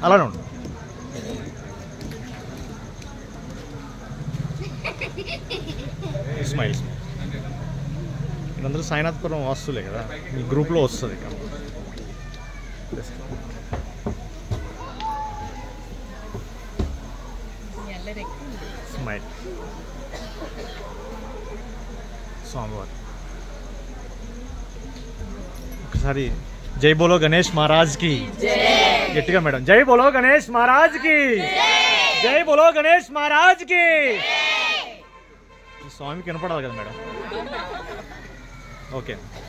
అలానే ఉండు. స్మైల్. వీళ్ళందరూ సాయినాథపురం వాస్తులే కదా, మీ గ్రూప్లో వస్తుంది. స్మైల్. స్వామివారు ఒకసారి జై బోలో గణేష్ మహారాజ్ కి గట్టిగా మేడం. జై బోలో గణేష్ మహారాజ్ కి, జై బోలో గణేష్ మహారాజ్ కి. స్వామికి వినపడాలి కదా మేడం. ఓకే.